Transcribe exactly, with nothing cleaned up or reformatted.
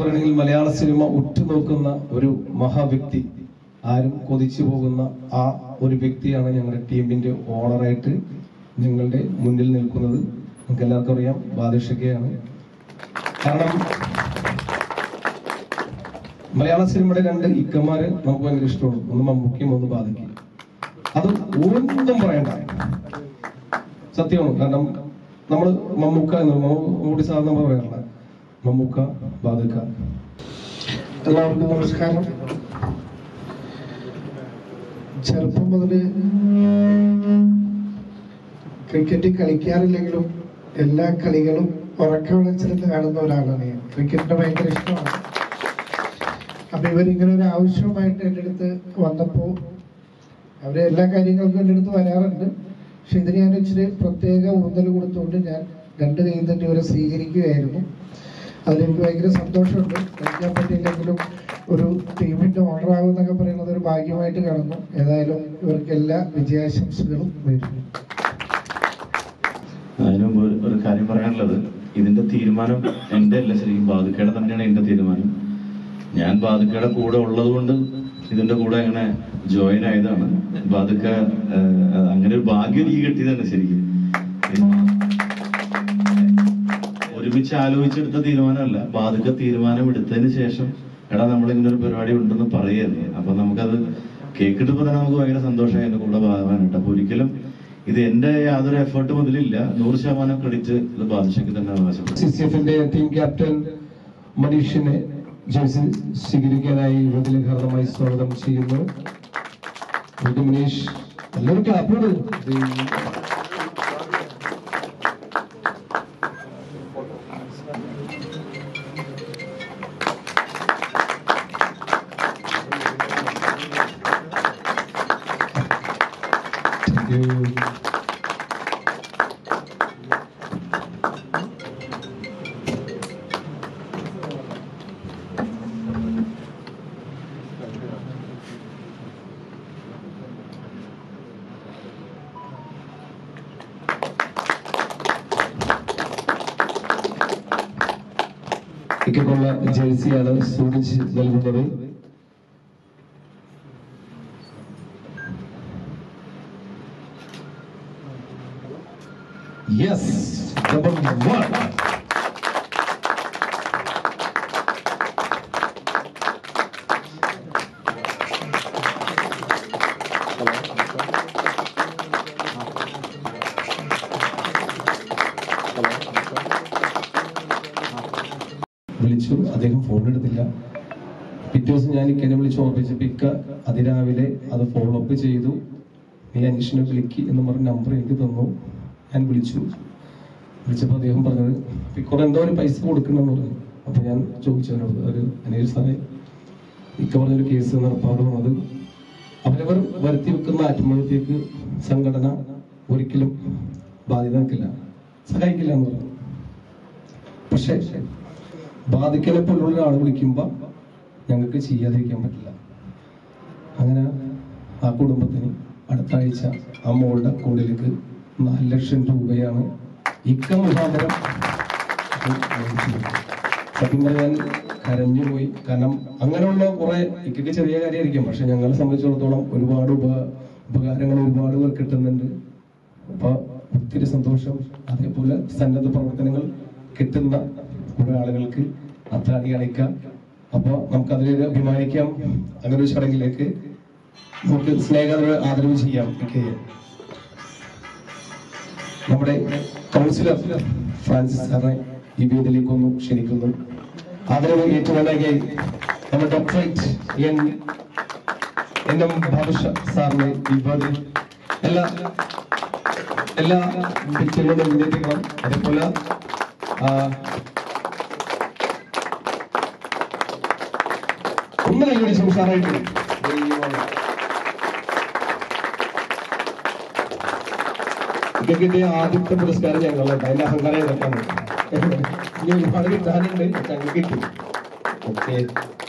പറയണമെങ്കിൽ മലയാള സിനിമ ഉറ്റുനോക്കുന്ന ഒരു മഹാവ്യക്തി, ആരും കൊതിച്ചു പോകുന്ന ആ ഒരു വ്യക്തിയാണ് ഞങ്ങളുടെ ടീമിന്റെ ഓണറായിട്ട് നിങ്ങളുടെ മുന്നിൽ നിൽക്കുന്നത്. നിങ്ങൾക്ക് എല്ലാവർക്കും അറിയാം, ബാദുഷയ്ക്കാണ്. കാരണം മലയാള സിനിമയുടെ രണ്ട് ഇക്കന്മാര് നമുക്ക് ഭയങ്കര ഇഷ്ടമാണ്. ഒന്ന് മമ്മൂക്കയും ഒന്ന് ബാദുക്കയും. അത് ഒന്നും പറയണ്ട, സത്യമാണ്. കാരണം നമ്മൾ മമ്മൂക്ക എന്ന് മമ്മൂട്ടി സാർ നമ്മൾ പറയാറില്ല, മമ്മൂക്ക ബാദുക്ക. എല്ലാവർക്കും നമസ്കാരം. ചെറുപ്പം മുതൽ ക്രിക്കറ്റ് കളിക്കാറില്ലെങ്കിലും എല്ലാ കളികളും ഉറക്കം വിളിച്ചിരുന്ന് കാണുന്ന ഒരാളാണ് ഞാൻ. ക്രിക്കറ്റിന് ഭയങ്കര ഇഷ്ടമാണ്. അപ്പൊ ഇവരിങ്ങനെ ഒരു ആവശ്യമായിട്ട് എൻ്റെ അടുത്ത് വന്നപ്പോൾ അവര് എല്ലാ കാര്യങ്ങൾക്കും എൻ്റെ അടുത്ത് വരാറുണ്ട്. പക്ഷെ ഇതിന് ഞാൻ ഇച്ചിരി പ്രത്യേക ഊന്നൽ കൊടുത്തുകൊണ്ട് ഞാൻ രണ്ട് കൈയിൽ തന്നെ ഇവരെ സ്വീകരിക്കുകയായിരുന്നു. അതിലെനിക്ക് ഭയങ്കര സന്തോഷമുണ്ട്. കളിക്കാൻ പറ്റിയില്ലെങ്കിലും ഒരു ടീമിന്റെ ഓണറാകും എന്നൊക്കെ പറയുന്നത് ഒരു ഭാഗ്യമായിട്ട് കാണുന്നു. ഏതായാലും ഇവർക്ക് എല്ലാ വിജയാശംസകളും നേരുന്നു. അതിനു മുമ്പ് ഒരു കാര്യം പറയാനുള്ളത്, ഇതിന്റെ തീരുമാനം എന്റെ അല്ല, ശരിക്കും ബാദുക്കയുടെ തന്നെയാണ് എന്റെ തീരുമാനം. ഞാൻ ബാദുക്കയുടെ കൂടെ ഉള്ളത് കൊണ്ട് ഇതിന്റെ കൂടെ അങ്ങനെ ജോയിൻ ആയതാണ്. ബാദുക്ക അങ്ങനെ ഒരു ഭാഗ്യം ഈ കിട്ടിയതാണ്. ശരിക്കും ഒരുമിച്ച് ആലോചിച്ചെടുത്ത തീരുമാനമല്ല. ബാദുക്ക തീരുമാനം എടുത്തതിന് ശേഷം എടാ നമ്മളിങ്ങനെ ഒരു പരിപാടി ഉണ്ടെന്ന് പറയുന്നത്. അപ്പൊ നമുക്കത് കേക്കിട്ടപ്പോ തന്നെ നമുക്ക് ഭയങ്കര സന്തോഷമായി എന്റെ കൂടെ ഭാഗമാനായിട്ട്. അപ്പൊ ഒരിക്കലും ഇത് എന്റെ യാതൊരു എഫേർട്ട് മുതലില്ല. നൂറ് ശതമാനം ക്രെഡിറ്റ് ഇത് ബാദുഷയ്ക്ക് തന്നെ അവകാശപ്പെട്ടു. സി സി എഫിന്റെ ടീം ക്യാപ്റ്റൻ മനീഷിനെ ജേഴ്സി സ്വീകരിക്കാനായി യുവതിലേക്ക് ഹാർദമായി സ്വാഗതം ചെയ്യുന്നു. മനീഷ് നല്ലൊരു ക്ലാപ്പോട്. ുള്ള ജേഴ്സിയാണ് സൂചിച്ച് നൽകുന്നത്. Yes, number one. വിളിച്ചു, അദ്ദേഹം ഫോൺ എടുത്തില്ല. പിറ്റേ ദിവസം ഞാൻ ഇക്കനെ വിളിച്ച് ഓർപ്പിച്ചപ്പോൾ ഇക്ക അതിരാവിലെ അത് ഫോളോ അപ്പ് ചെയ്തു. നീ അനീഷിനെ വിളിക്ക് എന്ന് പറഞ്ഞ നമ്പർ എനിക്ക് തന്നു. ഞാൻ വിളിച്ചു. വിളിച്ചപ്പോൾ അദ്ദേഹം പറഞ്ഞത് ഇക്കോടെ എന്തോ ഒരു പൈസ കൊടുക്കണമെന്ന് പറഞ്ഞു. അപ്പൊ ഞാൻ ചോദിച്ചതിനോട് ഒരു അനീഷ് സാറേ, ഇക്ക പറഞ്ഞൊരു കേസ് നടപ്പാട് വന്നത് അവരവർ വരുത്തി വെക്കുന്ന ആത്മഹത്യക്ക് സംഘടന ഒരിക്കലും ബാധ്യത നിൽക്കില്ല, സഹായിക്കില്ല എന്ന് പറഞ്ഞു. പക്ഷെ ബാധിക്കലെ പോലുള്ള ഒരാൾ വിളിക്കുമ്പോൾ ഞങ്ങൾക്ക് ചെയ്യാതിരിക്കാൻ പറ്റില്ല. അങ്ങനെ ആ കുടുംബത്തിന് അടുത്ത ആഴ്ച ആ മോളുടെ അക്കൗണ്ടിലേക്ക് നാല് ലക്ഷം രൂപയാണ് ഇക്ക മുഖാന്തരം. സത്യം പറഞ്ഞാൽ കരഞ്ഞുപോയി. കാരണം അങ്ങനെയുള്ള കുറെ ഇക്കയ്ക്ക് ചെറിയ കാര്യമായിരിക്കും, പക്ഷെ ഞങ്ങളെ സംബന്ധിച്ചിടത്തോളം ഒരുപാട് ഉപ ഉപകാരങ്ങൾ ഒരുപാട് പേർ കിട്ടുന്നുണ്ട്. അപ്പൊ ഒത്തിരി സന്തോഷം. അതേപോലെ സന്നദ്ധ പ്രവർത്തനങ്ങൾ കിട്ടുന്ന കുറെ ആളുകൾക്ക് അത്താണി കാണിക്കാം. അപ്പൊ നമുക്ക് അതിലേക്ക് അഭിമാനിക്കാം. അങ്ങനെ ഒരു ചടങ്ങിലേക്ക് നമുക്ക് സ്നേഹ ആദരവ് ചെയ്യാം. നമ്മുടെ കൗൺസിലർ ഫ്രാൻസിസ് സാറിനെ ഈ വേദിയിലേക്കൊന്ന് ക്ഷണിക്കുന്നു. ആദരവ് ഏറ്റുവാങ്ങാനായി നമ്മുടെ ഡോക്ടറേറ്റ് എൻ എം ബാദുഷ സാറിനെ ഈ വേദിയിൽ എല്ലാ എല്ലാ വ്യക്തികളുടെ മുന്നേറ്റങ്ങളും അതേപോലെ ഒന്ന് കൈയോടി സംസാരമായിട്ട് കിട്ടിയ ആദ്യത്തെ പുരസ്കാരം ഞങ്ങളെ അതിന്റെ അഹങ്കാരം ഇതൊക്കെയാണ്. ഇനി ഒരുപാട് കിട്ടാനുണ്ട്, ഞങ്ങൾ കിട്ടും. ഓക്കെ.